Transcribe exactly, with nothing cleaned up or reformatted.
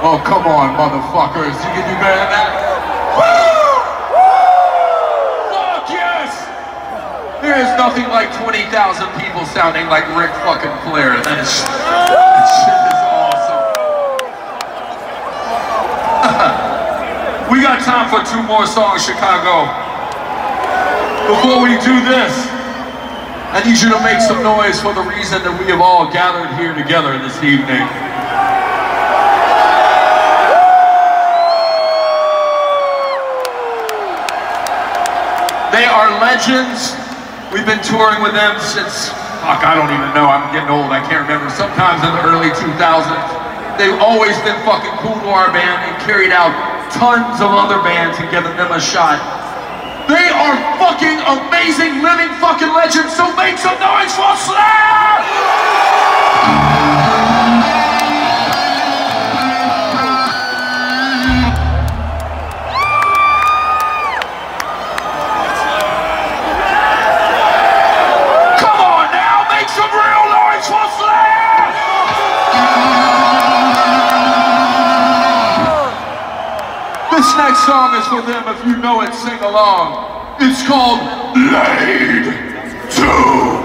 Oh, come on, motherfuckers. You can do better than that? Woo! Fuck yes! There is nothing like twenty thousand people sounding like Ric fucking Flair. That is, that shit is awesome. We got time for two more songs, Chicago. Before we do this, I need you to make some noise for the reason that we have all gathered here together this evening. They are legends. We've been touring with them since, fuck, I don't even know, I'm getting old, I can't remember, sometimes in the early two thousands. They've always been fucking cool to our band and carried out tons of other bands and given them a shot. They are fucking amazing, living fucking legends, so make some noise for Slayer! Come on now, make some real noise for Slayer! This next song is for them. If you know it, sing along. It's called Laid to